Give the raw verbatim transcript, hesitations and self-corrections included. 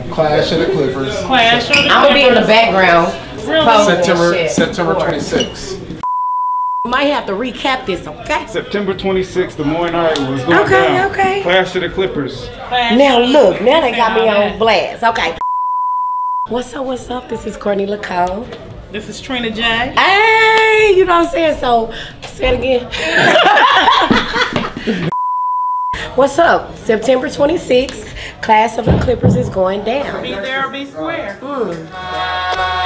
Clash of the Clippers. Clash of the Clippers. I'm gonna be in the background. Really? September September twenty-sixth. You might have to recap this, okay? September twenty-sixth, Des Moines, Iowa. Was going Okay, down. okay. Clash of the Clippers. Clash Now of the look, Clippers. now they got me Say all on that. blast. Okay. What's up, what's up? This is Courtney LaCole. This is Trina J. Hey, you know what I'm saying? So, say it again. What's up? September twenty-sixth, Clash of the Clippers is going down. Be there or be square. Mm.